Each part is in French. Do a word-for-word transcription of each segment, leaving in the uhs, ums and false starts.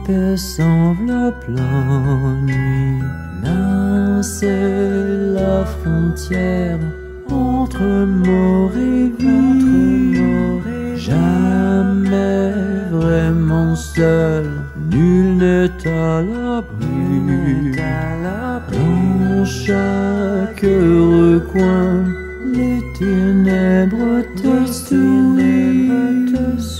paix s'enveloppe la nuit. Mince est la frontière entre mort et vie. Jamais vraiment seul, nul n'est à l'abri. Dans chaque recoin, les ténèbres te sourient.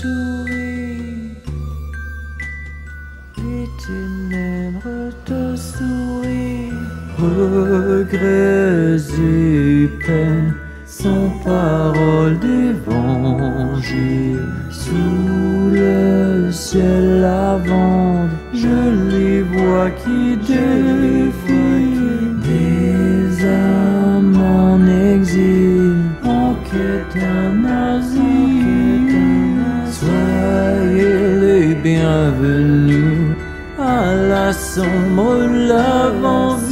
Les ténèbres te sourient. Regrets et peines sans parole d'évangile. Sous le ciel lavande, je les vois qui défilent. Des âmes en exil, en quête d'un asile. Soyez les bienvenus à la sombre lavande.